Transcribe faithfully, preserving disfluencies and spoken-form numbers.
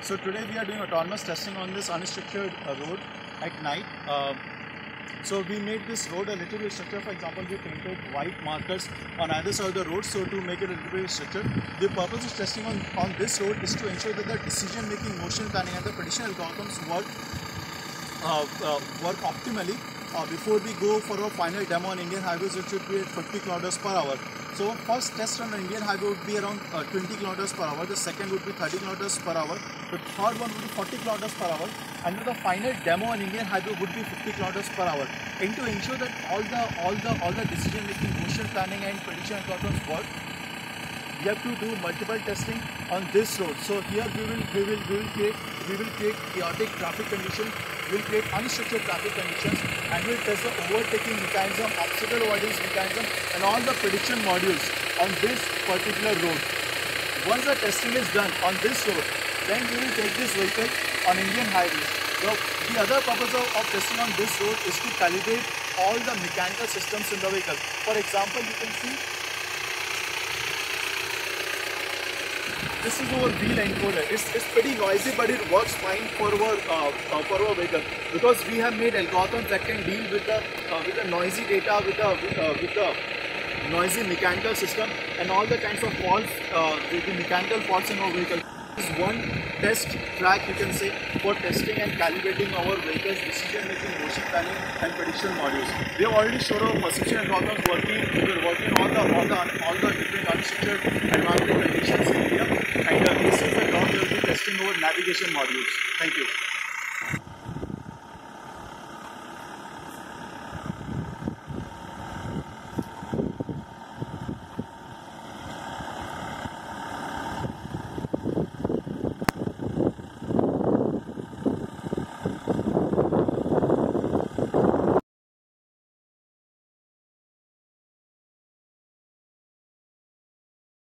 So today we are doing autonomous testing on this unstructured uh, road at night. Uh, so we made this road a little bit structured. For example, we painted white markers on either side of the road, so to make it a little bit structured. The purpose of testing on, on this road is to ensure that the decision making, motion planning and the prediction algorithms work, uh, uh, work optimally. Uh, before we go for our final demo on Indian highways, it should be at fifty kilometers per hour. So first test on an Indian highway would be around uh, twenty kilometers per hour. The second would be thirty kilometers per hour. The third one would be forty kilometers per hour. And the final demo on Indian highway would be fifty kilometers per hour. And to ensure that all the all the all the decision making, motion planning and prediction algorithms work, we have to do multiple testing on this road. So here we will we will we will create we will create chaotic traffic conditions. We will create unstructured traffic conditions, and we will test the overtaking mechanism, obstacle avoidance mechanism, and all the prediction modules on this particular road. Once the testing is done on this road, then we will take this vehicle on Indian highways. So the other purpose of, of testing on this road is to calibrate all the mechanical systems in the vehicle. For example, you can see this is our wheel encoder. It's, it's pretty noisy, but it works fine for our uh, uh, for our vehicle, because we have made algorithms that can deal with the uh, with the noisy data, with the with, uh, with the noisy mechanical system and all the kinds of faults, uh, the, the mechanical faults in our vehicle. This is one test track, you can say, for testing and calibrating our vehicle's decision making, motion planning and prediction modules. We have already showed our perception algorithms working. We are working on the all the all the different unstructured environmental conditions in India, and uh, this is the ground we will be testing our navigation modules. Thank you.